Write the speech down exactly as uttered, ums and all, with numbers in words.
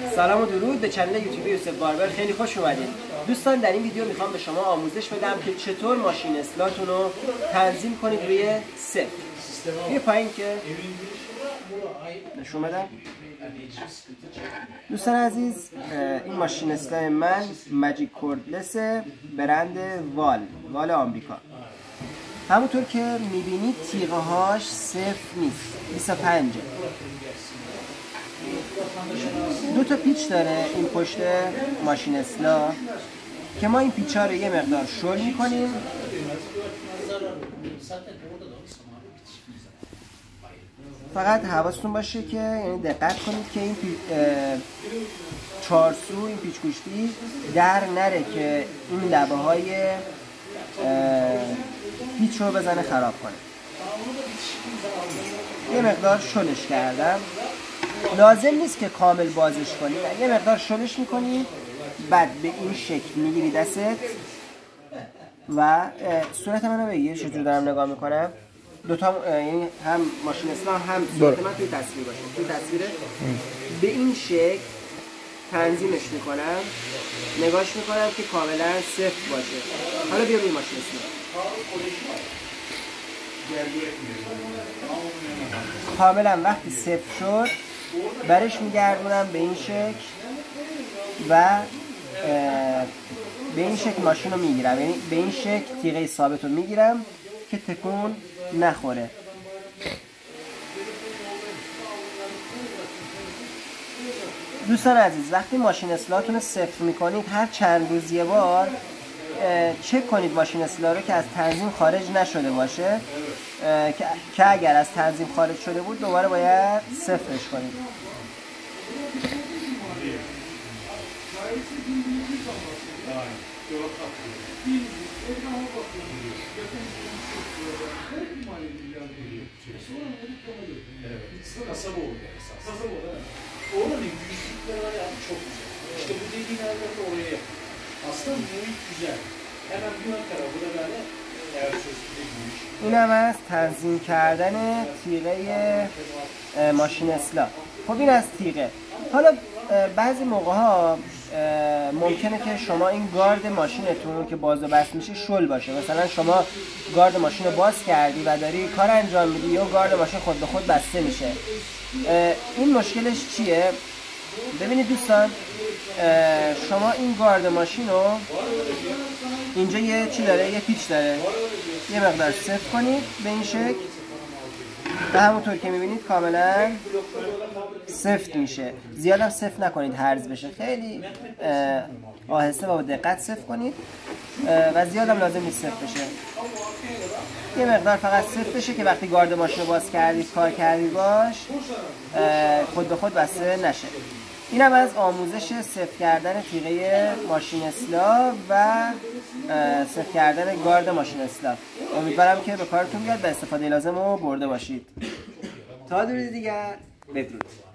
سلام و درود به کانال یوتیوب یوسف باربر، خیلی خوش اومدید. دوستان در این ویدیو میخوام به شما آموزش بدم که چطور ماشین اسلاتون رو تنظیم کنید روی صفر. یه پایین که نشون بدم. دوستان عزیز، این ماشین اسلات من ماجیک کوردلس برند وال وال آمریکا. همونطور که میبینید تیغه هاش صفر نیست، بیست و پنج. دو تا پیچ داره این پشت ماشین اسلا که ما این پیچ ها رو یه مقدار شل میکنیم. فقط حواستون باشه که یعنی دقت کنید که این چارسو این پیچ گوشتی در نره که این لبه های پیچ رو بزنه خراب کنه. یه مقدار شلش کردم. لازم نیست که کامل بازش کنید، یه مقدار شلش میکنید، بعد به این شکل میگیری دستت و صورت منو بگیر چجور دارم نگاه میکنم. دوتا یعنی هم ماشین اسلام هم صورت من توی تصویر باشه، توی تصویره به این شکل تنظیمش میکنم، نگاش میکنم که کاملا صفر باشه. حالا بیا روی ماشین اسلام. کاملا وقتی صفر شد برش میگردونم به این شکل و به این شکل ماشین رو میگیرم، یعنی به این شکل تیغه ثابت رو میگیرم که تکون نخوره. دوستان عزیز، وقتی ماشین اسلاتون رو صفر میکنید هر چند روز یه بار چک کنید ماشین اسلا رو که از تنظیم خارج نشده باشه، که اگر از تنظیم خارج شده بود دوباره باید صفرش کنید. این هم از تنظیم کردن تیغه ماشین اسلا. خب این از تیغه. حالا بعضی موقع ها ممکنه که شما این گارد ماشینتون رو که باز و بست میشه شل باشه. مثلا شما گارد ماشین رو باز کردی و داری کار انجام میدی یا گارد ماشین خود به خود بسته میشه. این مشکلش چیه؟ ببینید دوستان، شما این گارد ماشین رو اینجا یه چی داره، یه پیچ داره، یه مقدار صفر کنید به این شکل و همونطور که میبینید کاملا سفت میشه. زیادم سفت نکنید هرز بشه، خیلی آهسته و با دقت سفت کنید و زیادم لازم نیست سفت بشه. یه مقدار فقط سفت بشه که وقتی گارد ماشین رو باز کردید کار کردید باش خود به خود بسته نشه. اینم از آموزش صفر کردن تیغه ماشین اسلا و صفر کردن گارد ماشین اسلا. امیدوارم که به کارتون بیاد و استفاده لازم رو برده باشید. تا درود دیگر، بدرود.